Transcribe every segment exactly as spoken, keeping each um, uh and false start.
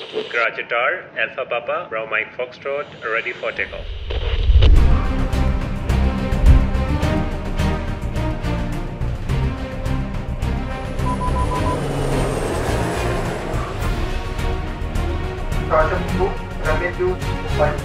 Karachi Tower, Alpha Papa, Bravo Mike Foxtrot, ready for takeoff. Startup two, runway two five.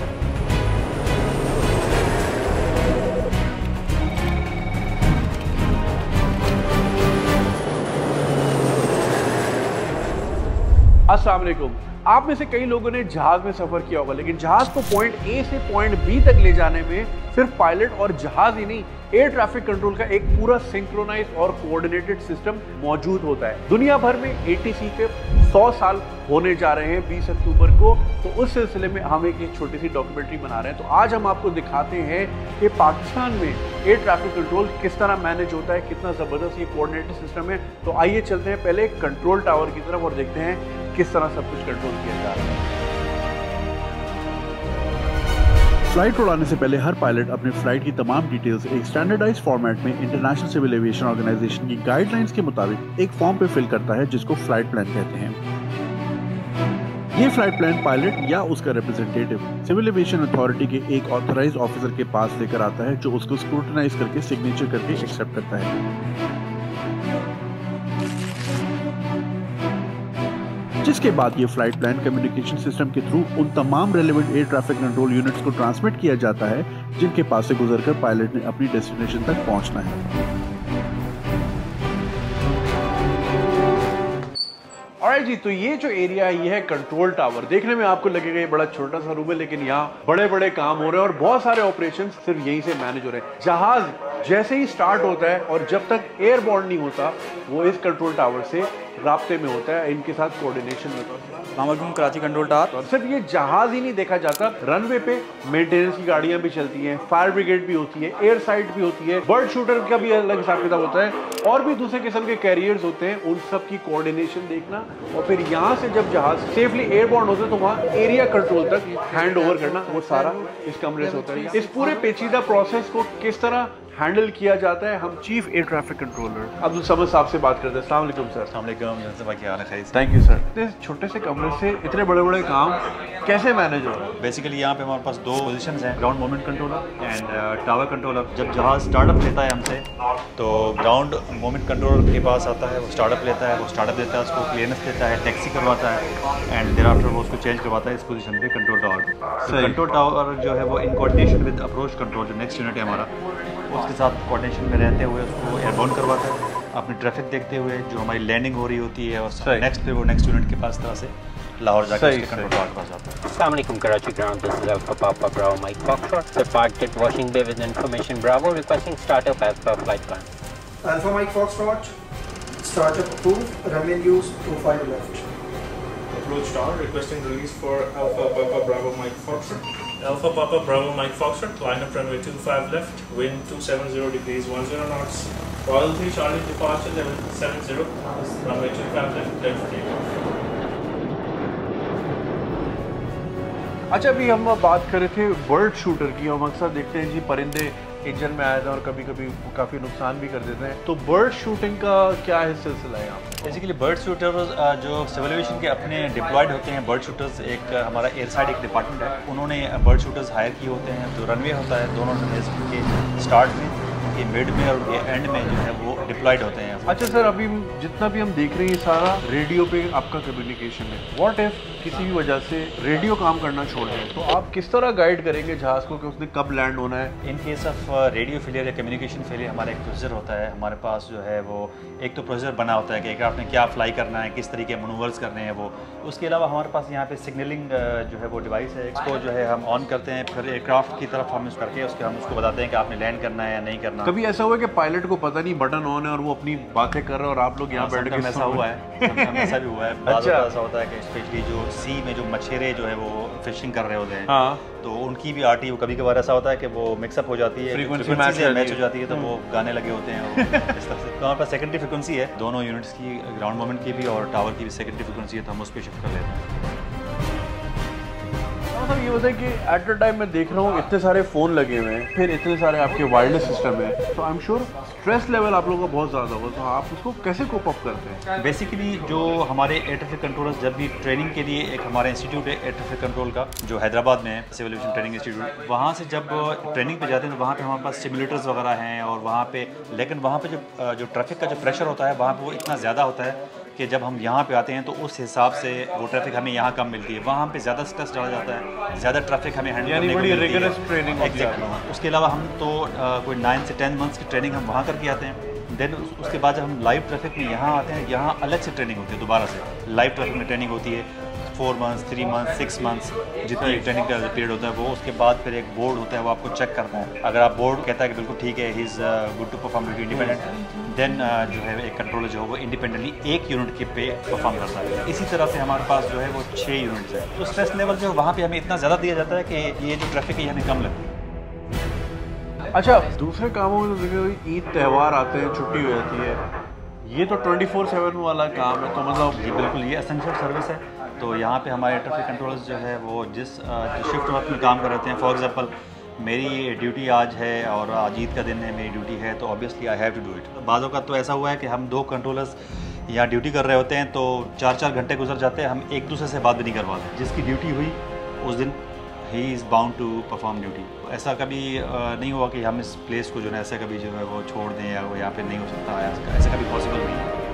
अस्सलाम वालेकुम। आप में से कई लोगों ने जहाज में सफर किया होगा, लेकिन जहाज को पॉइंट ए से पॉइंट बी तक ले जाने में सिर्फ पायलट और जहाज ही नहीं, एयर ट्रैफिक कंट्रोल का एक पूरा सिंक्रोनाइज और कोऑर्डिनेटेड सिस्टम मौजूद होता है। दुनिया भर में एटीसी के सौ साल होने जा रहे हैं बीस अक्टूबर को, तो उस सिलसिले में हम एक, एक छोटी सी डॉक्यूमेंट्री बना रहे हैं। तो आज हम आपको दिखाते हैं कि पाकिस्तान में एयर ट्रैफिक कंट्रोल किस तरह मैनेज होता है, कितना ज़बरदस्त ये कोऑर्डिनेटेड सिस्टम है। तो आइए चलते हैं पहले कंट्रोल टावर की तरफ और देखते हैं किस तरह सब कुछ कंट्रोल किया जा रहा है। फ्लाइट उड़ाने से पहले हर पायलट अपने फ्लाइट की तमाम डिटेल्स एक स्टैंडर्डाइज्ड फॉर्मेट में इंटरनेशनल सिविल एविएशन ऑर्गेनाइजेशन की गाइडलाइंस के मुताबिक एक फॉर्म पे फिल करता है, जिसको फ्लाइट प्लान कहते हैं। ये फ्लाइट प्लान पायलट या उसका रिप्रेजेंटेटिव सिविल एविएशन अथॉरिटी के एक ऑथराइज्ड ऑफिसर के पास लेकर आता है, जो उसको स्क्रूटनाइज करके सिग्नेचर करके एक्सेप्ट करता है। जिसके बाद ये फ्लाइट प्लान कम्युनिकेशन सिस्टम के थ्रू उन तमाम relevant air traffic control units को ट्रांसमिट किया जाता है, जिनके पास से गुजरकर पायलट ने अपनी डेस्टिनेशन तक पहुंचना है। ऑलराइट जी, तो ये जो एरिया है ये है कंट्रोल टावर। देखने में आपको लगेगा ये बड़ा छोटा सा रूम है, लेकिन यहाँ बड़े बड़े काम हो रहे हैं और बहुत सारे ऑपरेशन सिर्फ यहीं से मैनेज हो रहे हैं। जहाज जैसे ही स्टार्ट होता है और जब तक एयरबॉर्न नहीं होता, वो इस कंट्रोल टावर से राब्ते में होता है, इनके साथ कोऑर्डिनेशन में होता है। Karachi control tower. और सिर्फ ये जहाज ही नहीं देखा जाता, रनवे पे मेंटेनेंस की गाड़ियां भी चलती हैं, फायर ब्रिगेड भी होती है, एयर साइड भी होती है, बर्ड शूटर का भी अलग हिसाब किताब होता है, और भी दूसरे किस्म के कैरियर्स होते हैं। उन सब की कोऑर्डिनेशन देखना और फिर यहाँ से जब जहाज सेफली एयरबॉर्न होते हैं तो वहाँ एरिया कंट्रोल तक हैंड ओवर करना, वो सारा इस कमरे से होता है। इस पूरे पेचीदा प्रोसेस को किस तरह हैंडल किया जाता है, हम chief air traffic controller Abdul Samad साहब से बात करते हैं। अस्सलाम वालेकुम सर। अस्सलाम वालेकुम, क्या हाल है? Thank you sir. इतने छोटे से कमरे से इतने बड़े बड़े काम कैसे मैनेज हो रहा है? बेसिकली यहाँ पे हमारे पास दो पोजीशंस हैं, ground movement controller and tower controller. जब जहाज स्टार्टअप लेता है हमसे, तो ग्राउंड मोमेंट कंट्रोलर के पास आता है, वो स्टार्टअप लेता है, वो स्टार्टअप देता है, उसको क्लियरेंस देता है, टैक्सी करवाता है एंड देयर आफ्टर वो उसको चेंज करवाता है इस पोजीशन पे कंट्रोल टावर। कंट्रोल टावर जो है वो in coordination with approach control, जो नेक्स्ट यूनिट है हमारा, उसके साथ कोऑर्डिनेशन में रहते हुए उसको एयरबॉर्न करवाता है, अपनी ट्रैफिक देखते हुए जो हमारी लैंडिंग हो रही होती है, और नेक्स्ट फिर वो नेक्स्ट यूनिट के पास तरह से लाहौर जाकर उसके कंट्रोल टावर के पास जाता है। Assalamu alaikum, Karachi ground. This is Alpha Papa, Bravo Mike Foxtrot. Departed Washing Bay with information Bravo, requesting startup as per flight plan. Alpha Mike Foxtrot, startup approved, runway use two five left. Approach tower, requesting release for Alpha Papa Bravo Mike Foxtrot. Alpha Papa Bravo Mike Foxtrot, line up runway two five left, wind two seven zero degrees one zero knots. Royal three Charlie departure level seven zero, runway two five left, clear for takeoff. अच्छा, अभी हम बात कर रहे थे bird shooter की, हम अक्सर देखते हैं जी परिंदे इंजन में आए थे और कभी कभी काफ़ी नुकसान भी कर देते हैं। तो बर्ड शूटिंग का क्या है सिलसिला है यहाँ? बेसिकली बर्ड शूटर्स जो सिविल एविएशन के अपने डिप्लॉयड होते हैं, बर्ड शूटर्स एक हमारा एयर साइड एक डिपार्टमेंट है, उन्होंने बर्ड शूटर्स हायर किए होते हैं। जो रनवे होता है दोनों रनवेज के स्टार्ट में, ये मिड में और ये एंड में जो है वो डिप्लॉयड होते हैं। अच्छा सर, अभी जितना भी हम देख रहे हैं सारा रेडियो पे आपका कम्युनिकेशन है। व्हाट इफ किसी भी वजह से रेडियो काम करना छोड़ दें, तो आप किस तरह गाइड करेंगे जहाज को कि उसने कब लैंड होना है? In case of radio failure या कम्युनिकेशन फेलियर, हमारा एक प्रोसीजर होता है हमारे पास जो है वो, एक तो प्रोसीजर बना होता है कि एयरक्राफ्ट ने क्या फ्लाई करना है, किस तरीके मनूवर्स करने हैं वो। उसके अलावा हमारे पास यहाँ पे सिग्नलिंग जो है वो डिवाइस है, इसको जो है हम ऑन करते हैं, फिर एयरक्राफ्ट की तरफ हम करके उसके हम उसको बताते हैं कि आपने लैंड करना है या नहीं करना। कभी ऐसा हुआ कि पायलट को पता नहीं बटन ऑन है और वो अपनी बातें कर रहे हैं और आप लोग यहाँ बैठ के? ऐसा हुआ है, ऐसा भी हुआ है। अच्छा, ऐसा होता है कि स्पेशली जो सी में जो मछेरे जो है वो फिशिंग कर रहे होते हैं, हाँ, तो उनकी भी आरटी कभी कभार ऐसा होता है कि वो मिक्सअप हो जाती है, फ्रीक्वेंसी मैच हो जाती है, तो वो गाने लगे होते हैं इस तरह से। तो हमारे पास सेकेंडरी फ्रीक्वेंसी है दोनों यूनिट्स की, ग्राउंड मोमेंट की भी और टावर की भी सेकेंडरी फ्रीक्वेंसी है, तो हम उस पर शिफ्ट कर लेते हैं। मतलब ये बताए कि एट द टाइम मैं देख रहा हूँ इतने सारे फ़ोन लगे हुए हैं, फिर इतने सारे आपके वायरलेस सिस्टम है, तो I am sure stress level आप लोगों का बहुत ज़्यादा होगा, तो आप उसको कैसे कोप अप करते हैं? बेसिकली जो हमारे एयर ट्रैफिक कंट्रोलर्स जब भी ट्रेनिंग के लिए, एक हमारा इंस्टीट्यूट है एयर ट्रैफिक कंट्रोल का जो हैदराबाद में है, सिविल एविएशन ट्रेनिंग इंस्टीट्यूट, वहाँ से जब ट्रेनिंग पे जाते हैं तो वहाँ पे हमारे पास सिमुलेटर्स वगैरह हैं और वहाँ पे, लेकिन वहाँ पे जो जो ट्रैफिक का जो प्रेशर होता है वहाँ पे वो इतना ज़्यादा होता है कि जब हम यहाँ पे आते हैं तो उस हिसाब से वो ट्रैफिक हमें यहाँ कम मिलती है, वहाँ पे ज़्यादा स्ट्रेस डाला जाता है, ज़्यादा ट्रैफिक हमें हैंडल करने को मिलती है। Training exactly. उसके अलावा हम तो आ, कोई नाइन से टेन मंथ्स की ट्रेनिंग हम वहाँ करके आते हैं। देन उसके बाद जब हम लाइव ट्रैफिक में यहाँ आते हैं, यहाँ अलग से ट्रेनिंग होती है, दोबारा से लाइव ट्रैफिक में ट्रेनिंग होती है, four months three months six months जितनी ट्रेनिंग का पीरियड होता है वो। उसके बाद फिर एक बोर्ड होता है, वो आपको चेक करता है। अगर आप बोर्ड कहता है कि बिल्कुल ठीक है, he is good to perform duty independent, then जो है एक कंट्रोलर जो है वो इंडिपेंडेंटली एक यूनिट के पे परफॉर्म करता है। इसी तरह से हमारे पास जो है वो छः यूनिट्स है। तो स्ट्रेस लेवल जो वहाँ पे हमें इतना ज़्यादा दिया जाता है कि ये जो ट्रैफिक है ये हमें कम लगती है। अच्छा, दूसरे कामों में तो देखिए ईद त्यौहार आते हैं, छुट्टी हो जाती है, ये तो ट्वेंटी फोर सेवन वाला काम है, तो मतलब जी बिल्कुल ये एसेंशियल सर्विस है। तो यहाँ पे हमारे ट्रैफिक कंट्रोलर्स जो है वो जिस जो शिफ्ट वर्क में काम कर रहे हैं, फॉर एग्जांपल मेरी ड्यूटी आज है और आज ईद का दिन है, मेरी ड्यूटी है, तो obviously I have to do it. बाज़ों का तो ऐसा हुआ है कि हम दो कंट्रोलर्स यहाँ ड्यूटी कर रहे होते हैं तो चार चार घंटे गुजर जाते हैं, हम एक दूसरे से बात भी नहीं कर पाते। जिसकी ड्यूटी हुई उस दिन he is bound to perform duty. ऐसा कभी नहीं हुआ कि हम इस प्लेस को जो है ऐसे कभी जो है वो छोड़ दें या वो यहाँ पे नहीं हो सकता है, ऐसा कभी पॉसिबल नहीं है।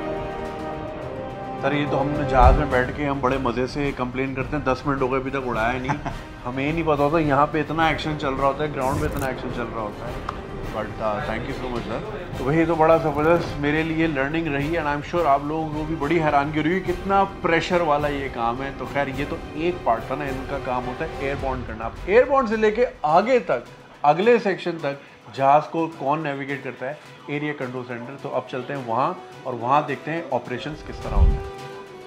सर ये तो हम जहाज़ में बैठ के हम बड़े मज़े से कंप्लेन करते हैं, दस मिनट हो गए अभी तक उड़ाया नहीं। हमें ये नहीं पता होता यहाँ पे इतना एक्शन चल रहा होता है, ग्राउंड में इतना एक्शन चल रहा होता है। But thank you so much sir. तो वही तो बड़ा ज़बरदस्त मेरे लिए लर्निंग रही एंड आई एम श्योर आप लोगों को भी बड़ी हैरानगी रही कितना प्रेशर वाला ये काम है। तो खैर ये तो एक पार्ट था ना, इनका काम होता है एयरबॉर्न करना। एयरबॉर्न से लेके आगे तक अगले सेक्शन तक जहाज़ को कौन नेविगेट करता है? Area control center. तो अब चलते हैं वहाँ और वहाँ देखते हैं ऑपरेशंस किस तरह होते हैं।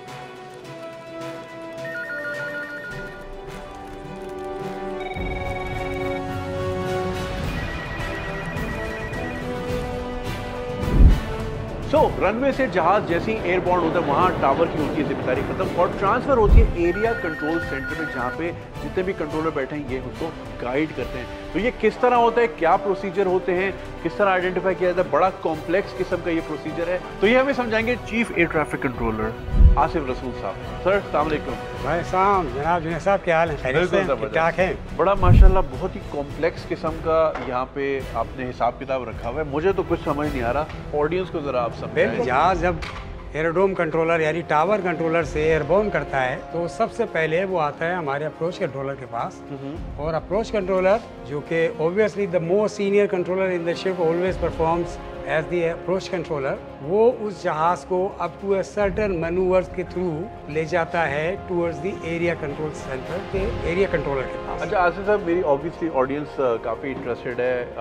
सो so, रनवे से जहाज जैसे ही एयरबॉर्न होता है वहाँ टावर की होती है जिम्मेदारी खत्म और ट्रांसफर होती है एरिया कंट्रोल सेंटर में, जहाँ पे जितने भी कंट्रोलर बैठे हैं ये उसको गाइड करते हैं। तो ये किस तरह होता है, क्या प्रोसीजर होते हैं, किस तरह आइडेंटिफाई किया जाता है, बड़ा कॉम्प्लेक्स किस्म का ये प्रोसीजर है। तो ये हमें समझाएंगे chief air traffic controller Asif Rasool साहब। सर अस्सलाम वालेकुम। भाई साहब, जनाब जुनैद साहब क्या हाल है? खैरियत से? ठीक-ठाक है। बड़ा माशाल्लाह बहुत ही कॉम्प्लेक्स किस्म का यहाँ पे आपने हिसाब किताब रखा हुआ है, मुझे तो कुछ समझ नहीं आ रहा, ऑडियंस को जरा आप समझाएं। जहाज जब एरोड्रोम कंट्रोलर यानी टावर कंट्रोलर से एयरबोर्न करता है तो सबसे पहले वो आता है हमारे अप्रोच कंट्रोलर के पास, और अप्रोच कंट्रोलर जो कि obviously the most senior controller in the ship always performs as the approach controller, वो उस जहाज को up to a certain manoeuvres के थ्रू ले जाता है towards the area control centre के एरिया कंट्रोलर के पास। अच्छा आसिफ साहब, मेरी ऑब्वियसली ऑडियंस काफ़ी इंटरेस्टेड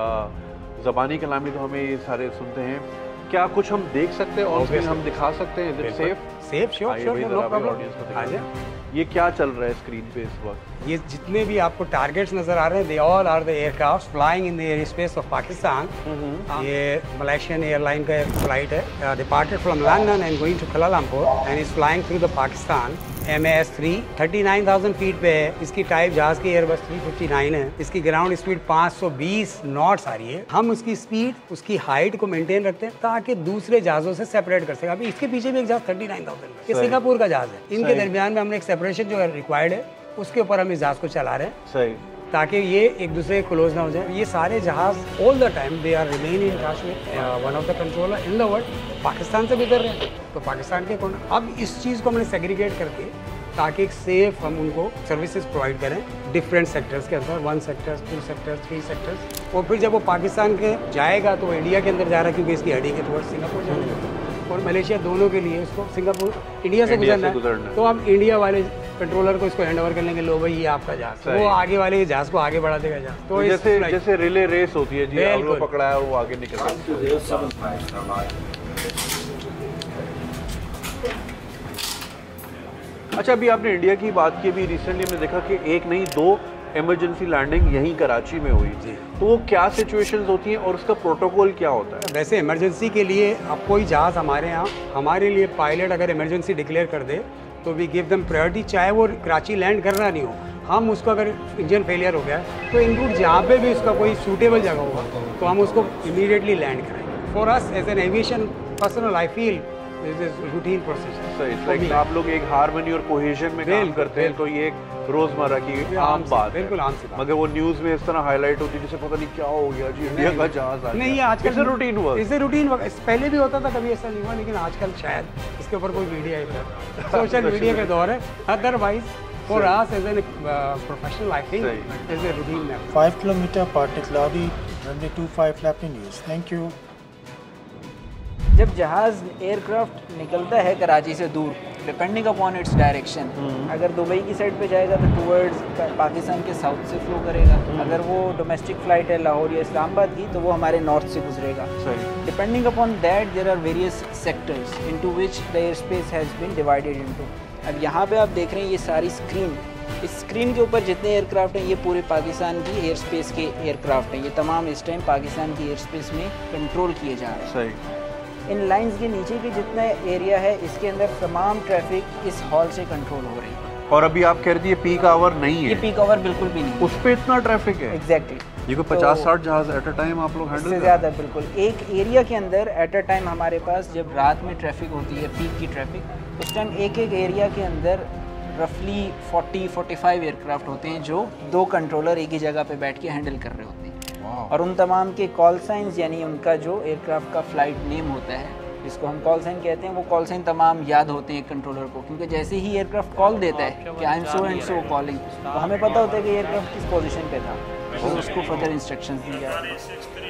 है, ज़बानी कलामी तो हमें ये सारे सुनते हैं, क्या कुछ हम देख सकते हैं और हम दिखा सकते हैं? Is it safe? Safe, sure sure, no problem. ये क्या चल रहा है स्क्रीन पे इस वक्त? ये जितने भी आपको टारगेट्स नजर आ रहे हैं, they all are the aircraft flying in the air space of Pakistan. ये मलेशियन एयरलाइन का एक फ्लाइट है, departed from London and going to Kuala Lumpur and is flying through the Pakistan. M A S three thirty nine thousand feet पे है, इसकी type जहाज की Airbus three fifty nine है, इसकी ग्राउंड स्पीड पाँच सौ बीस नॉट्स आ रही है। हम उसकी स्पीड, उसकी हाइट को मेंटेन रखते हैं ताकि दूसरे जहाज़ों से सेपरेट कर सके। अभी इसके पीछे भी एक जहाज थर्टी नाइन थाउजेंड ये सिंगापुर का जहाज है, इनके दरमियान में हमने एक सेपरेशन जो है रिक्वायर्ड है, उसके ऊपर हम इस जहाज को चला रहे हैं। सही, ताकि ये एक दूसरे के क्लोज ना हो जाए। ये सारे जहाज all the time they are remain in touch with one of the controller in the world. Pakistan से गुजर रहे हैं तो पाकिस्तान के कौन, अब इस चीज़ को हमने सेग्रीगेट करके ताकि एक सेफ हम उनको सर्विसेज प्रोवाइड करें डिफरेंट सेक्टर्स के अंदर, one sectors, two sectors, three sectors. और फिर जब वो पाकिस्तान के जाएगा तो वो इंडिया के अंदर जा रहा है, क्योंकि इसकी हेडिंग के थ्रू सिंगापुर जाएगा और मलेशिया, दोनों के लिए उसको सिंगापुर इंडिया से गुजरना है। तो हम इंडिया वाले कंट्रोलर को इसको हैंड ओवर कर लेंगे, लो भाई ये आपका जहाज, वो आगे वाले जहाज को आगे बढ़ा देगा जहाज। तो जैसे जैसे रिले रेस होती है जी, हम लोग पकड़ा है वो आगे निकल रहा है। अच्छा, अभी आपने इंडिया की बात की, अभी रिसेंटली हमने देखा कि एक नहीं दो इमरजेंसी लैंडिंग यहीं कराची में हुई थी, तो वो क्या सिचुएशंस होती हैं और उसका प्रोटोकॉल क्या होता है? वैसे इमरजेंसी के लिए अब कोई जहाज़ हमारे यहाँ, हमारे लिए पायलट अगर इमरजेंसी डिक्लेयर कर दे तो वी गिव देम प्रायोरिटी, चाहे वो कराची लैंड करना नहीं हो, हम उसको अगर इंजन फेलियर हो गया तो इन रूट जहाँ पे भी उसका कोई सूटेबल जगह होगा तो हम उसको इमीडिएटली लैंड कराएंगे। For us as an aviation personal I feel this is routine procedure. सही, लाइक आप लोग एक हार्मनी और कोहेजन में काम करते हैं तो ये एक रोजमर्रा की आम बात है, बिल्कुल आम सी बात। मगर वो न्यूज़ में इस तरह हाईलाइट होती है जैसे पता नहीं क्या हो गया जी, इंडिया का जहाज आ नहीं, ये गया। आजकल इसे रूटीन हुआ इसे रूटीन वर्क पहले भी होता था, कभी ऐसा नहीं हुआ, लेकिन आजकल शायद इसके ऊपर कोई मीडिया सोशल मीडिया का दौर है। Otherwise for us as an professional I think is a routine. five kilometer particularly runway two five left in use. Thank you. जब जहाज़ एयरक्राफ्ट निकलता है कराची से दूर, डिपेंडिंग अपॉन इट्स डायरेक्शन, अगर दुबई की साइड पे जाएगा तो टूवर्ड्स पाकिस्तान के साउथ से फ्लो करेगा, अगर वो डोमेस्टिक फ़्लाइट है लाहौर या इस्लामाबाद की तो वो हमारे नॉर्थ से गुजरेगा। Depending upon that there are various sectors into which the air space has been divided into. अब यहाँ पे आप देख रहे हैं ये सारी स्क्रीन, इस स्क्रीन के ऊपर जितने एयरक्राफ्ट हैं ये पूरे पाकिस्तान की एयर स्पेस के एयरक्राफ्ट हैं, ये तमाम इस टाइम पाकिस्तान की एयर स्पेस में कंट्रोल किए जा रहे हैं। इन लाइंस के नीचे की जितना एरिया है इसके अंदर तमाम ट्रैफिक इस हॉल से कंट्रोल हो रही है। और अभी आप कह रही है पीक आवर नहीं है, ये पीक आवर बिल्कुल भी नहीं है, उस पे इतना ट्रैफिक है। एग्जैक्टली ये कोई पचास साठ जहाज एट अ टाइम आप लोग हैंडल इससे ज़्यादा बिल्कुल एक एरिया के अंदर एट अ टाइम हमारे पास जब रात में ट्रैफिक होती है पीक की ट्रैफिक, उस टाइम एक एक एरिया के अंदर रफली फोर्टी फोर्टी फाइव एयरक्राफ्ट होते हैं जो दो कंट्रोलर एक ही जगह पे बैठ के हैंडल कर रहे होते हैं। और उन तमाम के कॉल साइंस यानी उनका जो एयरक्राफ्ट का फ्लाइट नेम होता है जिसको हम कॉल साइन कहते हैं, वो कॉल साइन तमाम याद होते हैं कंट्रोलर को, क्योंकि जैसे ही एयरक्राफ्ट कॉल देता है कि I am so and so calling, तो हमें पता होता है कि एयरक्राफ्ट किस पोजीशन पे था और उसको फर्दर इंस्ट्रक्शंस दी जाती हैं।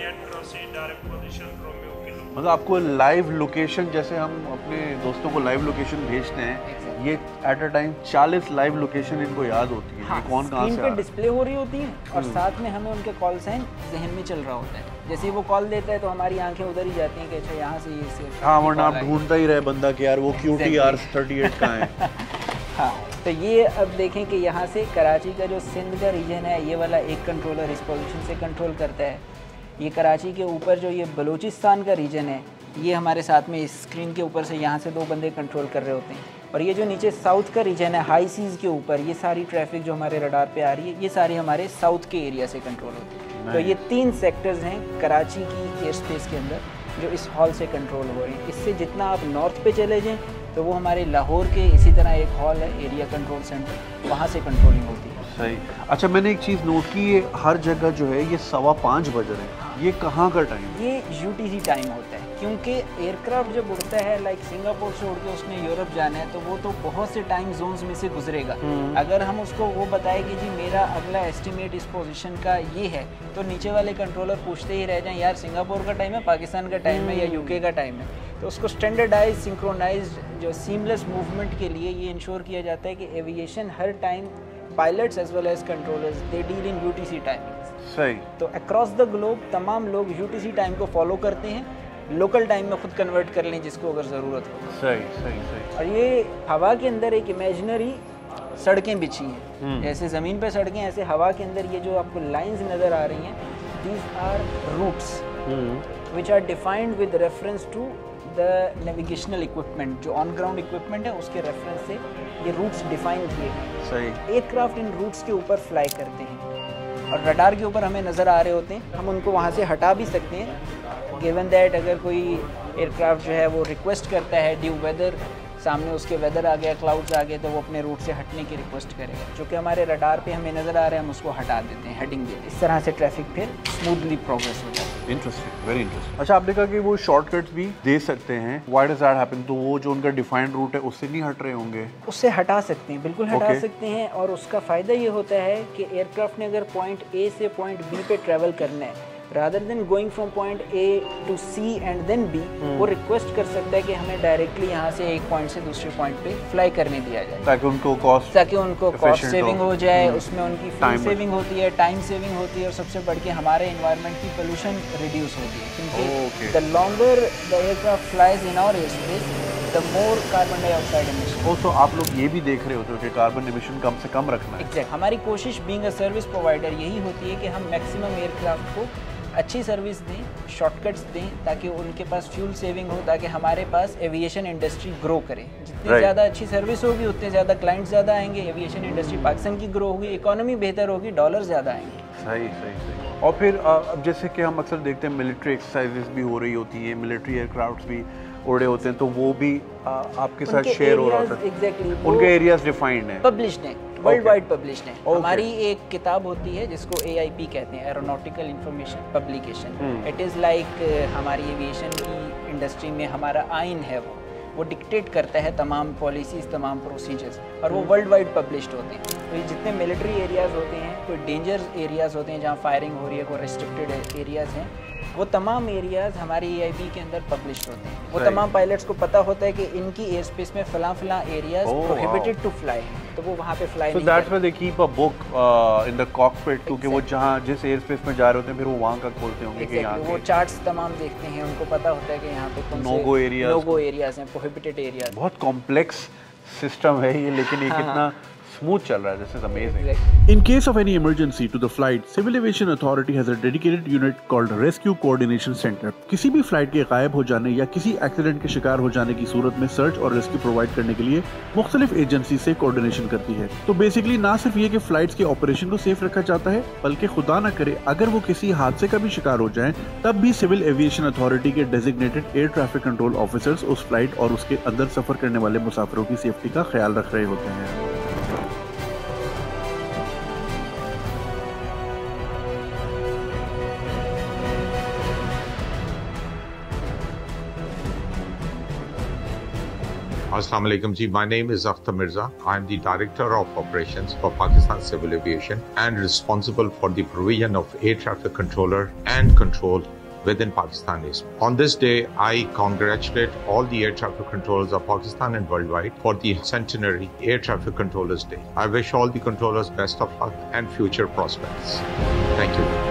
मतलब आपको लाइव लोकेशन, जैसे हम अपने दोस्तों को लाइव लोकेशन भेजते हैं, ये एट अ टाइम चालीस लाइव लोकेशन इनको याद होती है। हाँ, कौन कहाँ से स्क्रीन पे डिस्प्ले हो रही होती है और साथ में हमें उनके कॉल साइन जहन में चल रहा होता है। जैसे वो कॉल देता है तो हमारी आंखें उधर ही जाती हैं कि अच्छा यहाँ से ये से। हाँ, वरना आप ढूंढता ही रहे बंदा कि यार वो Q T R thirty eight कहाँ है। हाँ, तो ये अब देखें कि यहाँ से कराची का जो सिंध का रीजन है ये वाला एक कंट्रोलर इस पोजीशन से कंट्रोल करता है। ये कराची के ऊपर जो ये बलूचिस्तान का रीजन है ये हमारे साथ में इस स्क्रीन के ऊपर से यहाँ से दो बंदे कंट्रोल कर रहे होते हैं। और ये जो नीचे साउथ का रीजन है हाई सीज़ के ऊपर, ये सारी ट्रैफिक जो हमारे रडार पे आ रही है ये सारी हमारे साउथ के एरिया से कंट्रोल होती है। तो ये तीन सेक्टर्स हैं कराची की एयर स्पेस के अंदर जो इस हॉल से कंट्रोल हो रही है। इससे जितना आप नॉर्थ पे चले जाएँ तो वो हमारे लाहौर के इसी तरह एक हॉल है एरिया कंट्रोल सेंटर, वहाँ से कंट्रोलिंग होती है। सही। अच्छा, मैंने एक चीज़ नोट की, ये हर जगह जो है ये सवा पाँच बज रहे हैं, ये कहाँ का टाइम? ये यूटीसी टाइम होता है, क्योंकि एयरक्राफ्ट जब उड़ता है लाइक सिंगापुर से उड़ के उसने यूरोप जाना है तो वो तो बहुत से टाइम जोन्स में से गुजरेगा। अगर हम उसको वो बताए कि जी मेरा अगला एस्टिमेट इस पोजीशन का ये है तो नीचे वाले कंट्रोलर पूछते ही रह जाएं यार सिंगापुर का टाइम है, पाकिस्तान का टाइम है या यूके का टाइम है। तो उसको स्टैंडर्डाइज सिंक्रोनाइज्ड जो सीमलेस मूवमेंट के लिए ये इंश्योर किया जाता है कि एविएशन हर time pilots as well as controllers they deal in UTC timings. सही। तो अक्रॉस द ग्लोब तमाम लोग यूटीसी टाइम को फॉलो करते हैं, लोकल टाइम में खुद कन्वर्ट कर लें जिसको अगर ज़रूरत हो। सही सही सही। और ये हवा के अंदर एक इमेजिनरी सड़कें बिछी हैं, जैसे ज़मीन पे सड़कें ऐसे हवा के अंदर ये जो आपको लाइंस नज़र आ रही हैं, these are routes which are defined with reference to the navigational equipment. जो ऑन ग्राउंड इक्विपमेंट है उसके रेफरेंस से ये रूट्स डिफाइन किए गए। सही। एयरक्राफ्ट इन रूट्स के ऊपर फ्लाई करते हैं और रडार के ऊपर हमें नज़र आ रहे होते हैं, हम उनको वहाँ से हटा भी सकते हैं गिवन दैट अगर कोई एयरक्राफ्ट जो है वो रिक्वेस्ट करता है ड्यू वेदर, सामने उसके वेदर आ गया, क्लाउड्स आ गए, तो वो अपने रूट से हटने की रिक्वेस्ट करेगा। जो कि हमारे रडार पे हमें नज़र आ रहा है हम उसको हटा देते हैं, हेडिंग देते हैं। इस तरह से ट्रैफिक फिर स्मूथली प्रोग्रेस हो जाता है। Interesting, very interesting. अच्छा, आपने कहा कि वो शॉर्टकट्स भी दे सकते हैं, व्हाई डज दैट हैपन? तो वो जो उनका डिफाइंड रूट है उससे नहीं हट रहे होंगे? उससे हटा सकते हैं, बिल्कुल हटा Okay. सकते सकते हैं। और उसका फ़ायदा ये होता है कि एयरक्राफ्ट ने अगर पॉइंट ए से पॉइंट बी पे ट्रैवल करना है, rather than going from point A to C and then B, वो रिक्वेस्ट कर सकता है कि हमें डायरेक्टली यहाँ से एक पॉइंट से दूसरे पॉइंट पे फ्लाई करने दिया जाए, ताकि उनको कॉस्ट ताकि उनको कॉस्ट सेविंग हो जाए, hmm. उसमें उनकी फ्यूल Time सेविंग होती है, टाइम सेविंग होती है और सबसे बढ़ के हमारे इन्वायरमेंट की पोल्यूशन रिड्यूस होती है। क्योंकि the longer the aircraft flies in our air space the more carbon dioxide emission. Oh, तो आप लोग ये भी देख रहे होते हो कि कार्बन एमिशन कम से कम रखना है। एग्जैक्ट। हमारी कोशिश बीइंग अ सर्विस प्रोवाइडर यही होती है कि हम मैक्सिमम एयरक्राफ्ट को अच्छी सर्विस दें, शॉर्टकट्स दें, ताकि उनके पास फ्यूल सेविंग हो, ताकि हमारे पास एविएशन इंडस्ट्री ग्रो करे। जितनी Right. ज़्यादा अच्छी सर्विस होगी उतने ज़्यादा क्लाइंट्स ज़्यादा आएंगे, एविएशन इंडस्ट्री पाकिस्तान की ग्रो होगी, इकोनॉमी बेहतर होगी, डॉलर ज़्यादा आएंगे। सही सही सही। और फिर अ, अब जैसे कि हम अक्सर देखते हैं मिलिट्री एक्सरसाइजेस भी हो रही होती हैं, मिलिट्री एयरक्राफ्ट्स भी उड़े होते हैं, तो वो भी आ, आपके साथ उनके शेयर हो रहा areas होता है। exactly, उनके वो एरियाज डिफाइंड हैं, पब्लिश्ड हैं, वर्ल्ड वाइड पब्लिश्ड हैं। Okay. हमारी एक किताब होती है जिसको ए आई पी कहते हैं, aeronautical information publication. Hmm. It is like हमारी एविएशन की इंडस्ट्री में हमारा आइन है, वो वो डिक्टेट करता है तमाम पॉलिसीज़, तमाम प्रोसीजर्स, और वो वर्ल्ड वाइड पब्लिश्ड होते हैं। तो ये जितने मिलिट्री एरियाज़ होते हैं, कोई डेंजर एरियाज़ होते हैं जहाँ फायरिंग हो रही है, कोई रेस्ट्रिक्टेड एरियाज़ हैं, वो तमाम एरियाज़ हमारी ए आई बी के अंदर पब्लिश्ड होते हैं। वो Right. तमाम पायलट्स को पता होता है कि इनकी एयर स्पेस में फलां फलां areas Oh, prohibited to fly हैं, तो वो वहाँ पे फ्लाई So नहीं that's करते। why they keep a book uh, in the cockpit, क्योंकि वो जहाँ जिस एयर स्पेस में जा रहे होते हैं फिर वो वहाँ का खोलते होंगे कि यहाँ Exactly, वो के चार्ट्स तमाम देखते हैं, उनको पता होता है कि यहाँ पे कौन No-go areas. No go areas हैं, प्रोहिबिटेड एरियाज। बहुत कॉम्प्लेक्स सिस्टम है ये, लेकिन ये हाँ, कितना स्मूथ चल रहा है, this is amazing. Exactly. In case of any emergency to the flight, Civil Aviation Authority has a dedicated unit called Rescue Coordination Center. किसी भी फ्लाइट के गायब हो जाने या किसी एक्सीडेंट के शिकार हो जाने की सूरत में सर्च और रेस्क्यू प्रोवाइड करने के लिए मुख्तलिफ एजेंसी से कोऑर्डिनेशन करती है। तो बेसिकली ना सिर्फ ये कि फ्लाइट्स के ऑपरेशन को सेफ रखा जाता है, बल्कि खुदा न करे अगर वो किसी हादसे का भी शिकार हो जाएं, तब भी सिविल एविएशन अथॉरिटी के designated air traffic control officers उस फ्लाइट और उसके अंदर सफर करने वाले मुसाफिरों की सेफ्टी का ख्याल रख रहे होते हैं। Assalamu alaikum ji. My name is Akhtar Mirza. I am the Director of Operations for Pakistan Civil Aviation and responsible for the provision of air traffic controller and control within Pakistan. On this day, I congratulate all the air traffic controllers of Pakistan and worldwide for the centenary Air Traffic Controllers Day. I wish all the controllers best of luck and future prospects. Thank you.